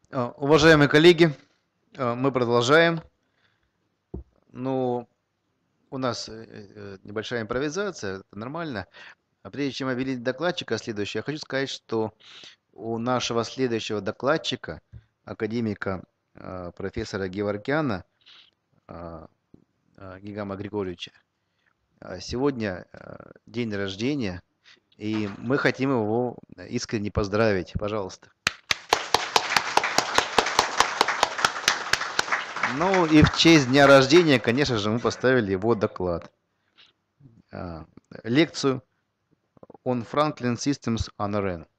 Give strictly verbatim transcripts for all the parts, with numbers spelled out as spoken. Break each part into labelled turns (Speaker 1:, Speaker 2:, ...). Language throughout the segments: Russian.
Speaker 1: А, Уважаемые коллеги, а, мы продолжаем. Ну, у нас э, э, небольшая импровизация, это нормально. А прежде чем объявить докладчика следующего, я хочу сказать, что у нашего следующего докладчика, академика а, профессора Геворкяна а, а, Гигама Григорьевича, а, сегодня а, день рождения, и мы хотим его искренне поздравить. Пожалуйста. Ну и в честь дня рождения, конечно же, мы поставили его доклад. А, лекцию on Franklin Systems on эр эн.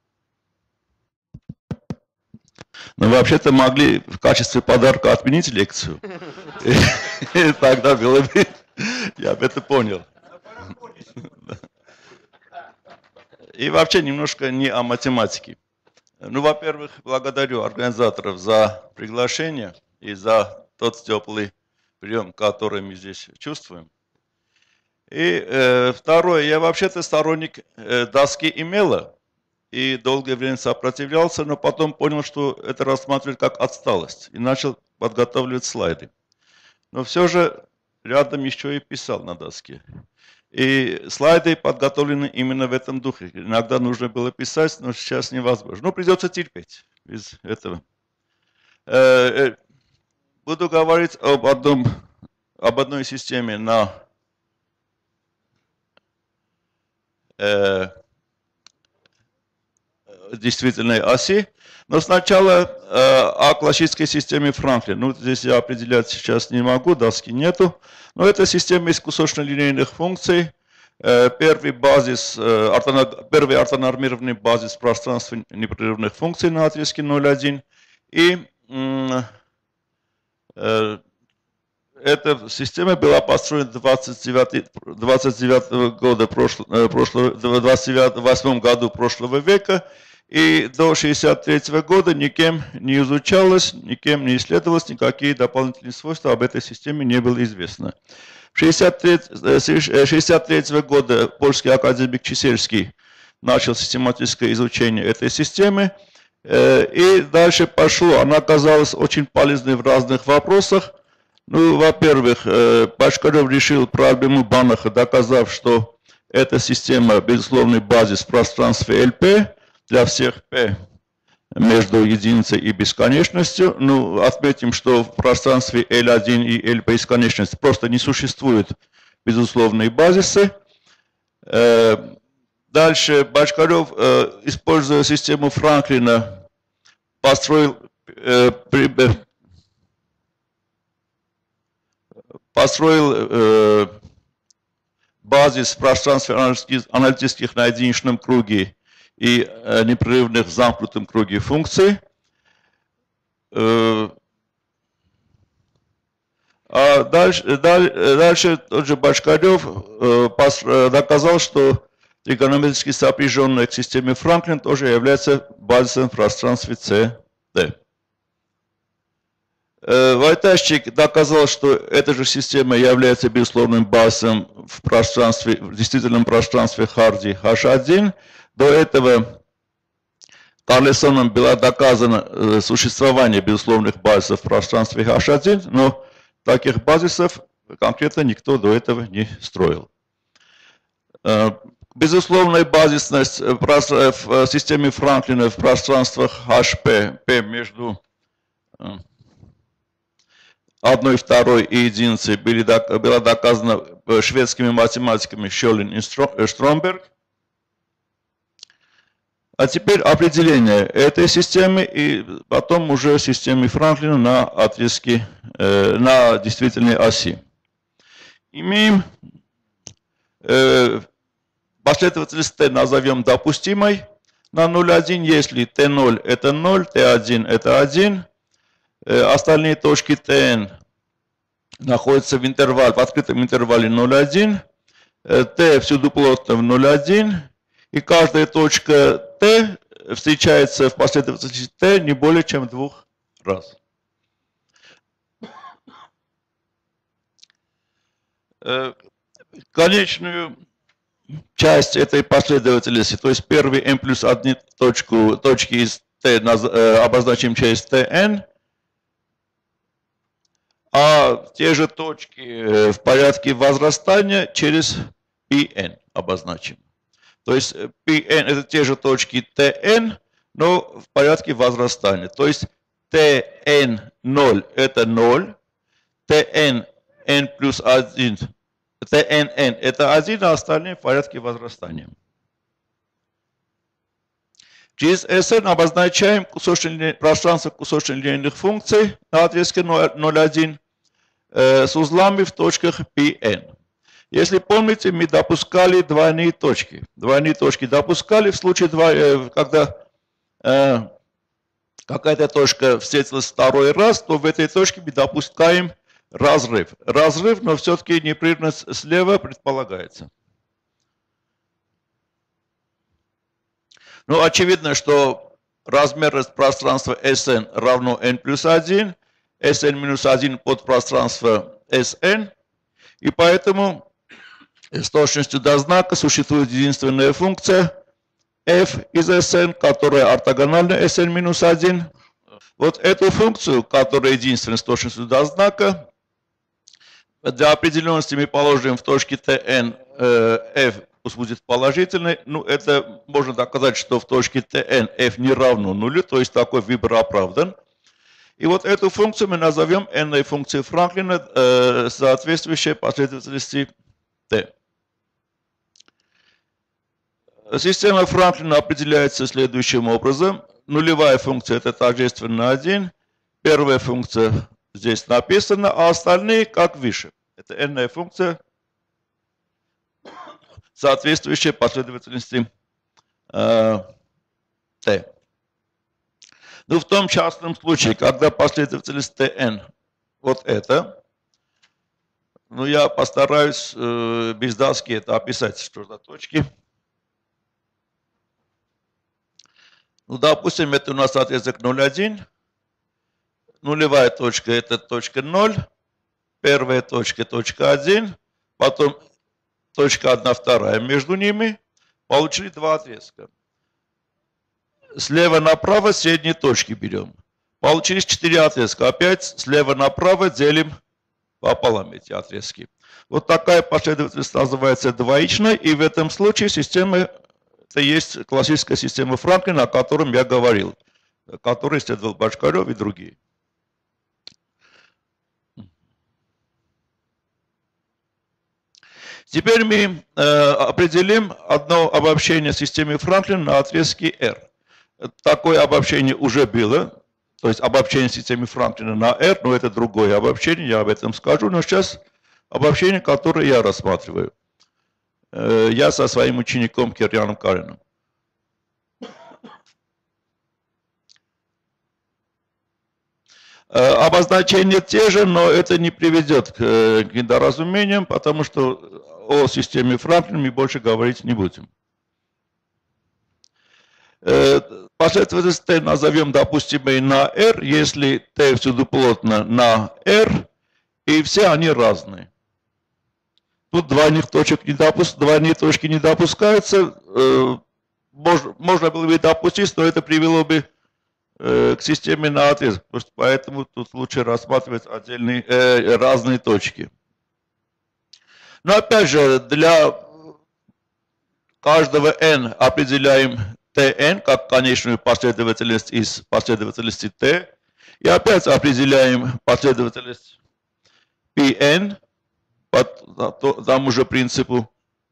Speaker 2: Ну, вообще-то могли в качестве подарка отменить лекцию. И тогда было бы, я бы это понял. И вообще немножко не о математике. Ну, во-первых, благодарю организаторов за приглашение и за тот теплый прием, который мы здесь чувствуем. И э, второе, я вообще-то сторонник э, доски имела и долгое время сопротивлялся, но потом понял, что это рассматривать как отсталость и начал подготавливать слайды. Но все же рядом еще и писал на доске. И слайды подготовлены именно в этом духе. Иногда нужно было писать, но сейчас невозможно. Ну, придется терпеть без этого. Буду говорить об, одном, об одной системе на э, действительной оси. Но сначала э, о классической системе Франклина. Ну, здесь я определять сейчас не могу, доски нету. Но это система из кусочно-линейных функций. Э, первый, базис, э, ортона, первый ортонормированный базис пространства непрерывных функций на отрезке ноль один. И э, э, эта система была построена двадцать девятого года прошлого, прошлого, двадцать восьмом году прошлого века. И до шестьдесят третьего года никем не изучалось, никем не исследовалось, никакие дополнительные свойства об этой системе не было известно. В шестьдесят третьего года польский академик Чесельский начал систематическое изучение этой системы. И дальше пошло. Она оказалась очень полезной в разных вопросах. Ну, во-первых, Бочкарев решил проблему Банаха, доказав, что эта система безусловный базис в пространстве эл пи для всех P между единицей и бесконечностью. Ну, отметим, что в пространстве эл один и эл бесконечности просто не существует безусловные базисы. Дальше Бочкарев, используя систему Франклина, построил, построил базис в пространстве аналитических на единичном круге и непрерывных в замкнутом круге функций. А дальше, дальше тот же Бочкарев доказал, что тригонометрически сопряженная к системе Франклин тоже является базисом в пространстве си ди. Войтащик доказал, что эта же система является безусловным базисом в пространстве, в действительном пространстве Харди эйч один. До этого Карлесоном было доказано существование безусловных базисов в пространстве эйч один, но таких базисов конкретно никто до этого не строил. Безусловная базисность в системе Франклина в пространствах эйч пи, P между одной, второй и единицей была доказана шведскими математиками Шёлин и Стромберг. А теперь определение этой системы и потом уже системы Франклина на отрезке, э, на действительной оси. Имеем э, последовательность Т назовем допустимой на ноль один, если Т ноль это ноль, Т один это один. Э, остальные точки Тн находятся в интервале, в открытом интервале ноль один. Э, Т всюду плотно в ноль один. И каждая точка Т встречается в последовательности Т не более чем двух раз. Конечную часть этой последовательности, то есть первый m плюс одну точку, точки из t обозначим через tn, а те же точки в порядке возрастания через pn обозначим. То есть pn это те же точки tn, но в порядке возрастания. То есть tn ноль это ноль, tn n плюс один, tnn это один, а остальные в порядке возрастания. Через Sn обозначаем кусочные, пространство кусочно-линейных функций на отрезке ноль один э, с узлами в точках Pn. Если помните, мы допускали двойные точки. Двойные точки допускали в случае, э, когда э, какая-то точка встретилась второй раз, то в этой точке мы допускаем разрыв. Разрыв, но все-таки непрерывность слева предполагается. Ну, очевидно, что размерность пространства Sn равно n плюс один, Sn минус один подпространство Sn, и поэтому с точностью до знака существует единственная функция f из Sn, которая ортогональна Sn минус один. Вот эту функцию, которая единственна с точностью до знака, для определенности мы положим в точке Tn э, f пусть будет положительный. Ну, это можно доказать, что в точке Tn f не равно нулю, то есть такой выбор оправдан. И вот эту функцию мы назовем n функцией Франклина, э, соответствующей последовательности t. Система Франклина определяется следующим образом. Нулевая функция это тождественно один, первая функция здесь написана, а остальные как выше. Это n функция, соответствующая последовательности э, t. Ну, в том частном случае, когда последовательность tn вот это, ну, я постараюсь э, без доски это описать, что за точки. Ну, допустим, это у нас отрезок ноль один. Нулевая точка это точка ноль, первая точка точка один, потом точка одна, вторая между ними. Получили два отрезка. Слева направо средние точки берем. Получились четыре отрезка. Опять слева направо делим пополам эти отрезки. Вот такая последовательность называется двоичной. И в этом случае система, это есть классическая система Франклина, о котором я говорил, которой исследовал Бочкарев и другие. Теперь мы э, определим одно обобщение системы Франклина на отрезке R. Такое обобщение уже было, то есть обобщение системы Франклина на R, но это другое обобщение, я об этом скажу, но сейчас обобщение, которое я рассматриваю. Э, я со своим учеником Кирьяном Карином. Обозначения те же, но это не приведет к недоразумениям, потому что о системе Франклина мы больше говорить не будем. Последовательность t назовем допустимой на R, если t всюду плотно на R, и все они разные. Тут двойных точек не допуск... двойные точки не допускаются. Можно, можно было бы допустить, но это привело бы к системе на отрезок, поэтому тут лучше рассматривать отдельные э, разные точки. Но опять же, для каждого n определяем tn как конечную последовательность из последовательности t, и опять определяем последовательность pn по тому же принципу.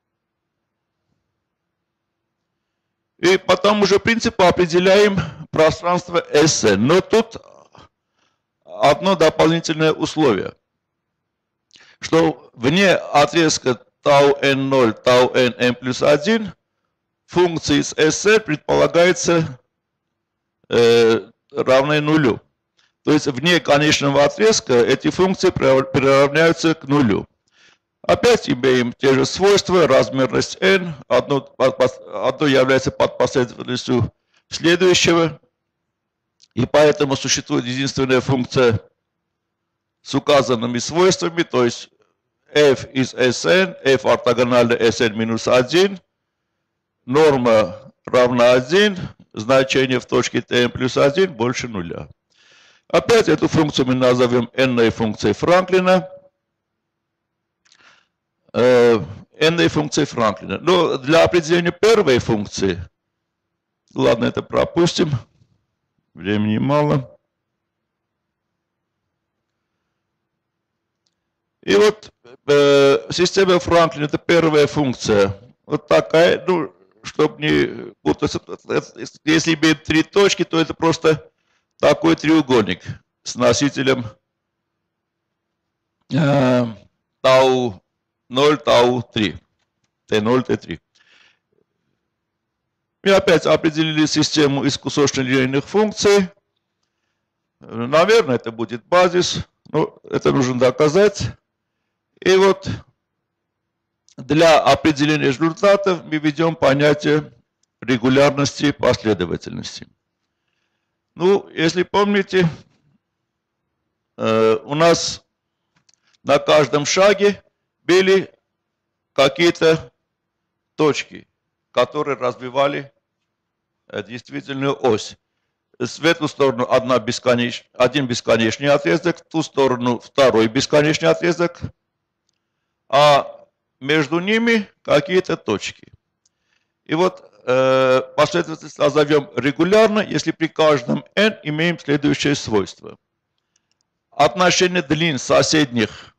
Speaker 2: И по тому же принципу определяем пространство Sn. Но тут одно дополнительное условие, что вне отрезка тау эн ноль, тау n, n плюс один функции с Sn предполагается э, равной нулю. То есть вне конечного отрезка эти функции приравняются к нулю. Опять имеем те же свойства, размерность n, одно, одно является подпоследовательностью следующего, и поэтому существует единственная функция с указанными свойствами, то есть f из Sn, f ортогональна Sn минус один, норма равна один, значение в точке t плюс один больше нуля. Опять эту функцию мы назовем n функцией Франклина. n функцией Франклина. Но для определения первой функции, ладно, это пропустим, времени мало. И вот э, система Франклина — это первая функция. Вот такая, ну, чтобы не путаться, если имеет три точки, то это просто такой треугольник с носителем э, тау ноль, тау три, тэ ноль, тэ три. Мы опять определили систему из кусочно-линейных функций. Наверное, это будет базис, но это нужно доказать. И вот для определения результатов мы введем понятие регулярности последовательности. Ну, если помните, у нас на каждом шаге были какие-то точки, которые развивали действительную ось. В эту сторону одна бесконеч... один бесконечный отрезок, в ту сторону второй бесконечный отрезок, а между ними какие-то точки. И вот э, последовательность назовем регулярно, если при каждом n имеем следующее свойство. Отношение длин соседних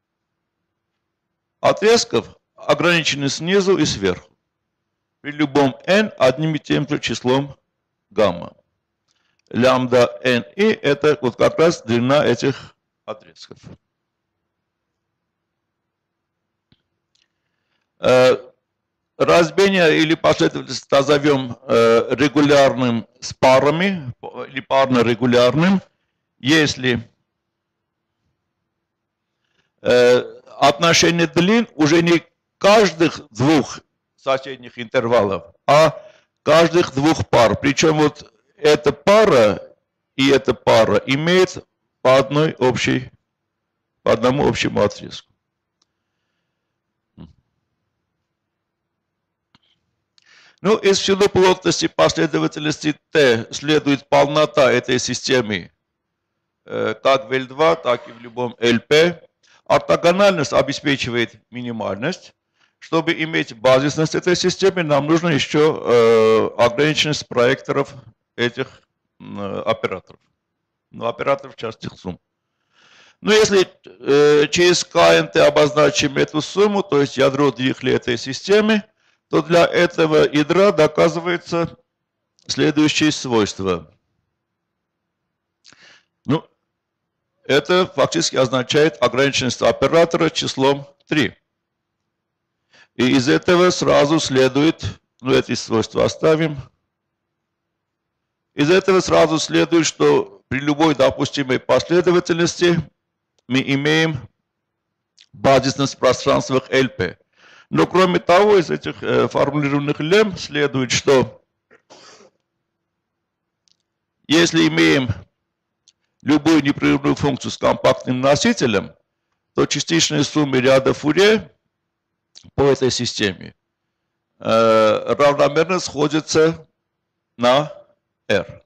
Speaker 2: отрезков ограничены снизу и сверху. При любом n одним и тем же числом гамма. Лямбда ни – это вот как раз длина этих отрезков. Разбение или последовательность назовем регулярным с парами или парно-регулярным, если отношение длин уже не каждых двух соседних интервалов, а каждых двух пар. Причем вот эта пара и эта пара имеют по одной общей, по одному общему отрезку. Ну, из всюду плотности последовательности t следует полнота этой системы как в эл два, так и в любом эл пи. Ортогональность обеспечивает минимальность. Чтобы иметь базисность этой системы, нам нужно еще э, ограниченность проекторов этих э, операторов. Ну, операторов частых сумм. Но если э, через КНТ обозначим эту сумму, то есть ядро Дирихля этой системы, то для этого ядра доказывается следующее свойство. Ну, это фактически означает ограниченность оператора числом три. И из этого сразу следует, ну эти свойства оставим, из этого сразу следует, что при любой допустимой последовательности мы имеем базисность в пространствах эл пи. Но кроме того, из этих э, формулированных лем следует, что если имеем любую непрерывную функцию с компактным носителем, то частичные суммы ряда Фурье по этой системе э, равномерно сходятся на R.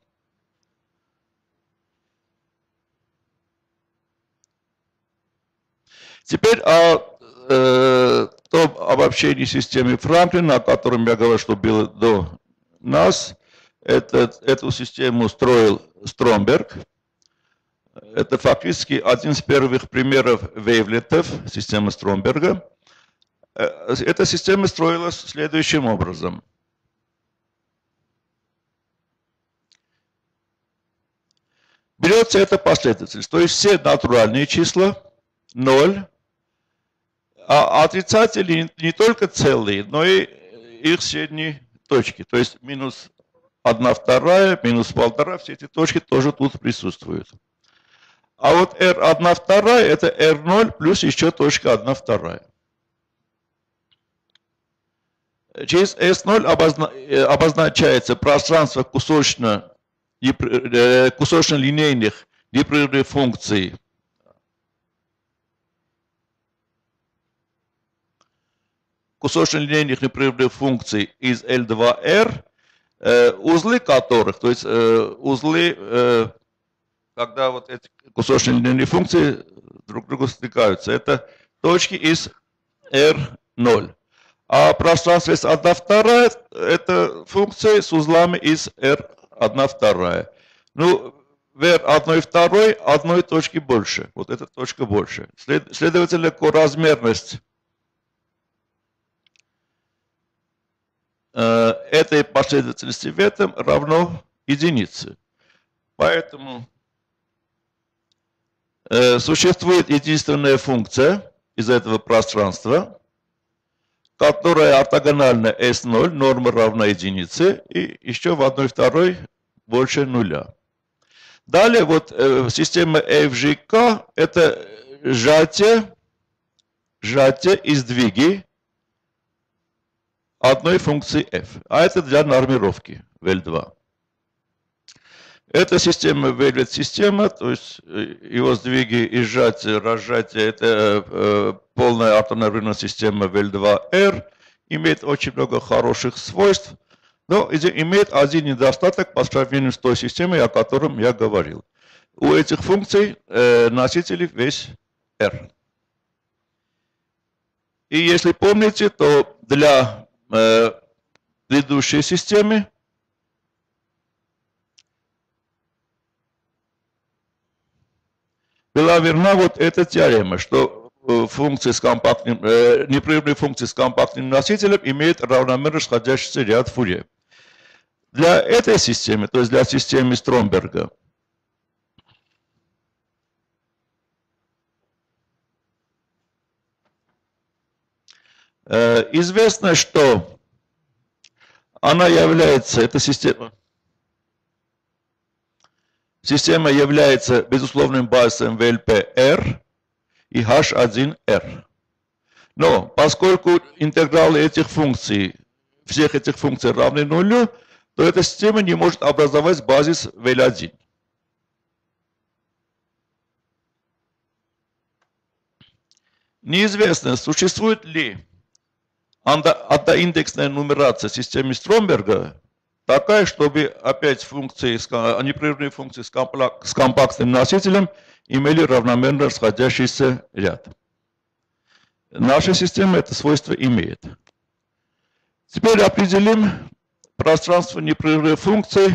Speaker 2: Теперь о э, том обобщении системы Франклина, о котором я говорил, что было до нас. Это, эту систему строил Стромберг. Это фактически один из первых примеров вейвлетов, системы Стромберга. Эта система строилась следующим образом. Берется эта последовательность, то есть все натуральные числа, ноль, а отрицатели не только целые, но и их средние точки, то есть минус одна вторая, минус полтора, все эти точки тоже тут присутствуют. А вот эр одна вторая это эр ноль плюс еще точка одна вторая. Через эс ноль обозначается пространство кусочно, кусочно-линейных непрерывных функций кусочно-линейных непрерывных функций из эл два эр, э, узлы которых, то есть э, узлы, э, когда вот эти кусочные линейные функции друг к другу стыкаются, это точки из эр ноль. А пространство из одна вторая – это функции с узлами из эр одна вторая. Ну, в эр одна вторая одной точки больше. Вот эта точка больше. След, следовательно, коразмерность э, этой последовательности в этом равно единице. Поэтому э, существует единственная функция из этого пространства, которая ортогональна эс ноль, норма равна единице, и еще в одной второй больше нуля. Далее вот э, система эф жэ ка – это сжатие, сжатие и сдвиги одной функции f, а это для нормировки в эл два. Эта система вэльвет система, то есть его сдвиги и сжатие, разжатие – это э, полная ортонормированная система в эл два эр, имеет очень много хороших свойств, но имеет один недостаток по сравнению с той системой, о котором я говорил. У этих функций э, носители весь R. И если помните, то для э, предыдущей системы была верна вот эта теорема, что функции с компактным, э, непрерывные функции с компактным носителем имеют равномерно сходящийся ряд Фурье. Для этой системы, то есть для системы Стромберга, э, известно, что она является, эта система, система является безусловным базисом вэ эл пэ эр и эйч один эр. Но поскольку интегралы этих функций, всех этих функций равны нулю, то эта система не может образовать базис вэ эл один. Неизвестно, существует ли одноиндексная нумерация системы Стромберга такая, чтобы опять функции, непрерывные функции с компактным носителем имели равномерно расходящийся ряд. Наша система это свойство имеет. Теперь определим пространство непрерывных функций,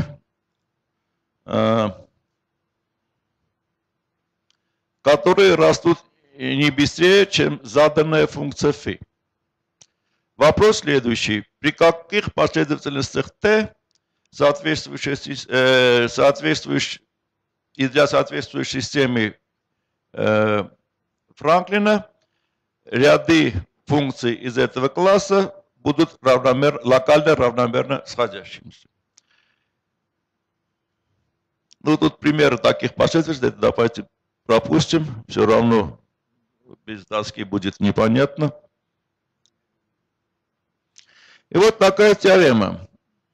Speaker 2: которые растут не быстрее, чем заданная функция φ. Вопрос следующий. При каких последовательностях t, соответствующих, э, соответствующих и для соответствующей системы э, Франклина, ряды функций из этого класса будут равномер, локально равномерно сходящимися. Ну, тут примеры таких последовательностей, давайте пропустим, все равно без доски будет непонятно. И вот такая теорема.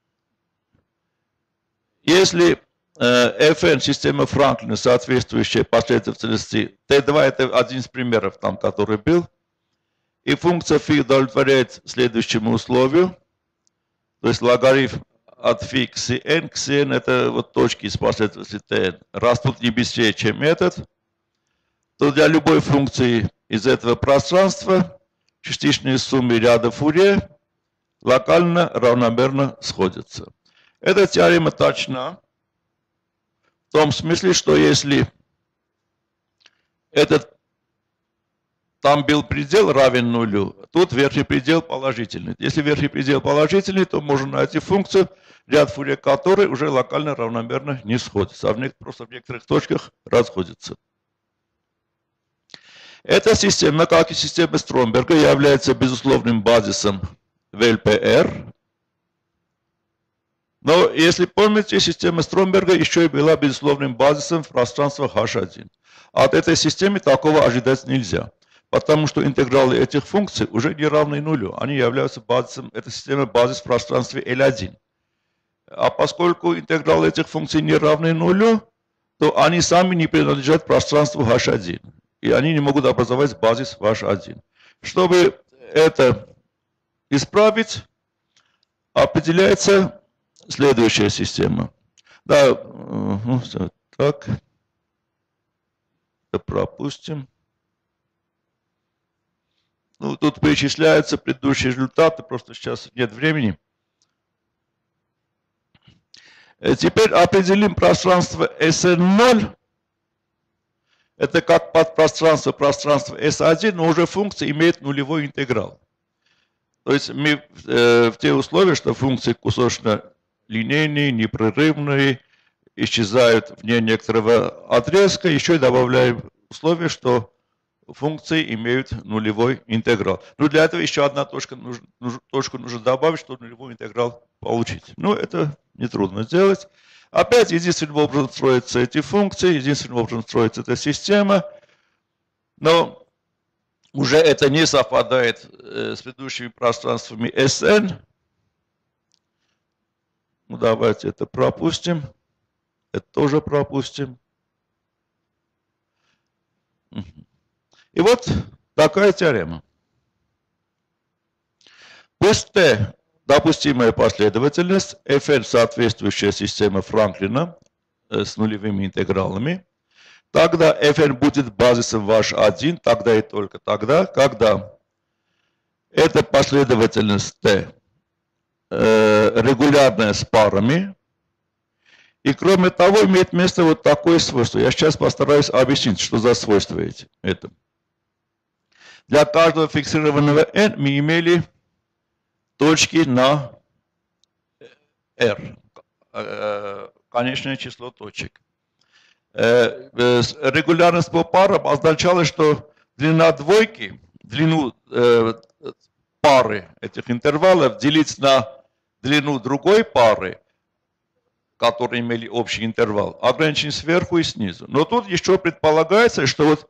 Speaker 2: Если э, Fn система Франклина, соответствующая последовательности тэ два, это один из примеров, там, который был, и функция φ удовлетворяет следующему условию, то есть логарифм от φ к Cn, к Cn это вот точки из последовательности Tn, растут не быстрее, чем этот, то для любой функции из этого пространства частичные суммы ряда Фурье локально равномерно сходятся. Эта теорема точна в том смысле, что если этот там был предел равен нулю, тут верхний предел положительный. Если верхний предел положительный, то можно найти функцию, ряд Фурье которой уже локально равномерно не сходится, а в некоторых, просто в некоторых точках расходится. Эта система, как и система Стромберга, является безусловным базисом вэ эл пэ эр. Но, если помните, система Стромберга еще и была безусловным базисом в пространстве эйч один. От этой системы такого ожидать нельзя, потому что интегралы этих функций уже не равны нулю. Они являются базисом, эта система базис в пространстве эл один. А поскольку интегралы этих функций не равны нулю, то они сами не принадлежат пространству эйч один. И они не могут образовать базис в эйч один. Чтобы это исправить, определяется следующая система. Да, ну, все, так. Это пропустим. Ну, тут перечисляются предыдущие результаты, просто сейчас нет времени. Теперь определим пространство эс эн ноль. Это как подпространство пространство эс один, но уже функция имеет нулевой интеграл. То есть мы э, в те условия, что функции кусочно-линейные, непрерывные, исчезают вне некоторого отрезка, еще и добавляем условие, что функции имеют нулевой интеграл. Ну, для этого еще одна точка нужно, точку нужно добавить, чтобы нулевой интеграл получить. Ну, это нетрудно сделать. Опять единственным образом строятся эти функции, единственным образом строится эта система, но уже это не совпадает с предыдущими пространствами эс эн. Ну, давайте это пропустим. Это тоже пропустим. И вот такая теорема. Пусть Т допустимая последовательность, эф эн соответствующая система Франклина с нулевыми интегралами, тогда эф эн будет базисом в эйч один, тогда и только тогда, когда эта последовательность Т э, регулярная с парами, и кроме того имеет место вот такое свойство. Я сейчас постараюсь объяснить, что за свойство эти, это. Для каждого фиксированного n мы имели точки на r, конечное число точек. Регулярность по парам означала, что длина двойки, длину пары этих интервалов делить на длину другой пары, которые имели общий интервал, ограничен сверху и снизу. Но тут еще предполагается, что вот,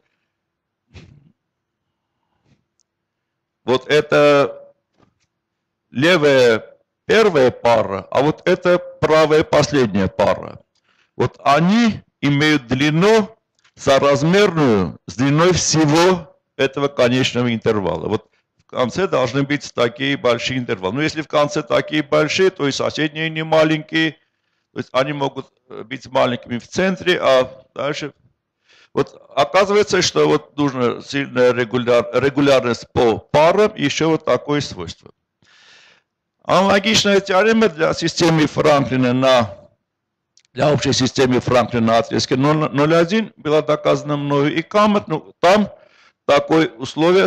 Speaker 2: вот это левая первая пара, а вот это правая последняя пара. Вот они имеют длину соразмерную с длиной всего этого конечного интервала. Вот в конце должны быть такие большие интервалы. Но если в конце такие большие, то и соседние не маленькие. То есть они могут быть маленькими в центре, а дальше... Вот оказывается, что вот нужна сильная регуляр, регулярность по парам и еще вот такое свойство. Аналогичная теорема для системы Франклина на... Для общей системы Франклина на отрезке ноль один была доказана мною и Камет, но там такое условие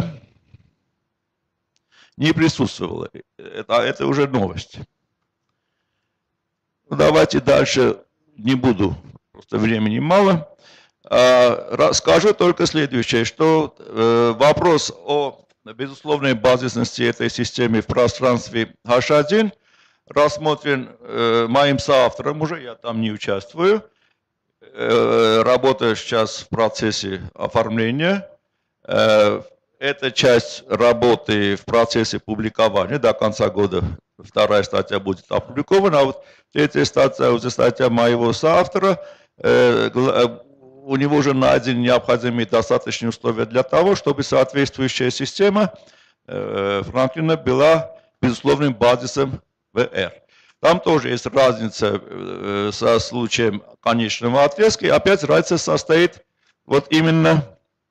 Speaker 2: не присутствовало. Это, это уже новость. Давайте дальше, не буду, просто времени мало. Скажу только следующее, что вопрос о безусловной базисности этой системы в пространстве эйч один рассмотрен моим соавтором уже, я там не участвую. Работаю сейчас в процессе оформления. Эта часть работы в процессе публикования до конца года. Вторая статья будет опубликована, а вот третья статья, уже статья моего соавтора, э, у него уже найдены необходимые достаточные условия для того, чтобы соответствующая система э, Франклина была безусловным базисом вэ эр. Там тоже есть разница э, со случаем конечного отрезка, и опять разница состоит вот именно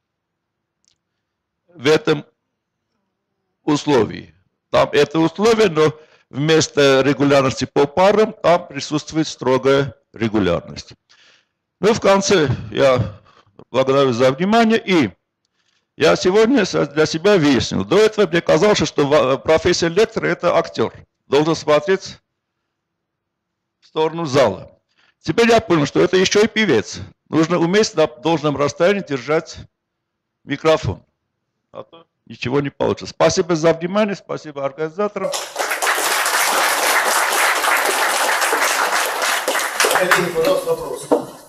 Speaker 2: в этом условии. Там это условие, но вместо регулярности по парам там присутствует строгая регулярность. Ну, в конце я благодарю за внимание. И я сегодня для себя выяснил. До этого мне казалось, что профессия лектора – это актер. Должен смотреть в сторону зала. Теперь я понял, что это еще и певец. Нужно уметь на должном расстоянии держать микрофон. А то ничего не получится. Спасибо за внимание, спасибо организаторам.
Speaker 3: Вопрос.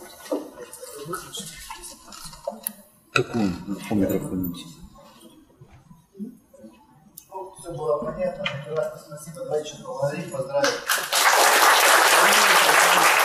Speaker 3: Какой по микрофону? Все было понятно. Прекрасно, спасибо. Давайте поговорим, поздравим.